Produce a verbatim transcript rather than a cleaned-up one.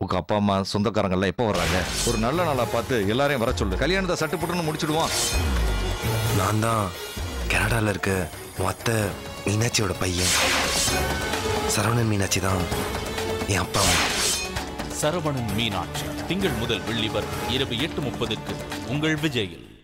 உங்க அப்பா அம்மா சொந்தக்காரங்க எல்லாம் எப்போ வர்றாங்க? ஒரு நல்ல நாளா பார்த்து எல்லாரையும் வர சொல்லு. கல்யாணத்தை சட்டு புட்டுன்னு முடிச்சிடுவான். நான் தான் கனடால இருக்க மொத்த மீனாட்சியோட பையன். சரவணன் மீனாட்சி தான் என் அப்பா அம்மா. சரவணன் மீனாட்சி திங்கள் முதல் வெள்ளி வரை இரவு எட்டு முப்பதுக்கு உங்கள் விஜயில்.